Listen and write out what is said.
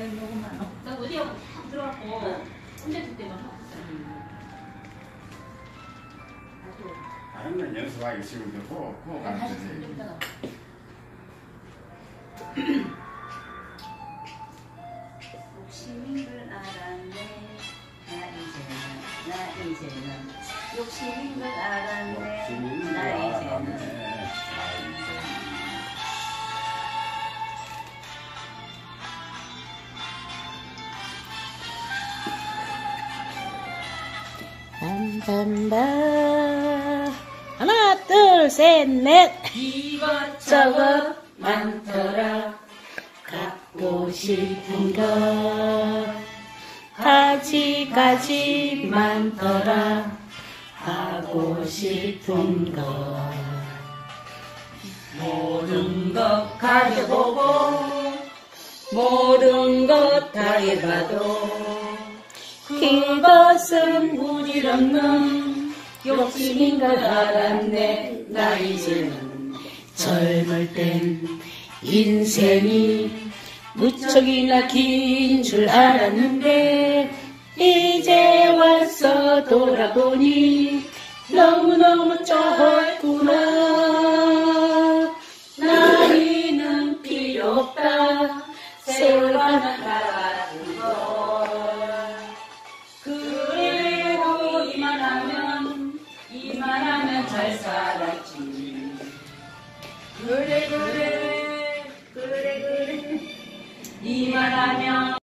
너무 많아. 나 어디하고 탁 들어갔고 혼자 줄 때만 하고 다른 건 연습하기 쉬운데 그거 가르쳐야지. 욕심인 걸 알았네. 나 이제는 욕심인 걸 알았네. 나 이제는 빰빰빰 하나 둘 셋 넷 이것저것 많더라 갖고 싶은 것 가지 많더라 하고 싶은 것 모든 것 가져보고 모든 것 다 해봐도 그것은 부질없는 욕심인 걸 알았네. 나 이제는 젊을 땐 인생이 무척이나 긴 줄 알았는데 이제 와서 돌아보니 너무너무 짧구나. 나이는 필요 없다. 세월만 가는 걸. 그래도 이만하면 잘 살았지. 그래 이만하면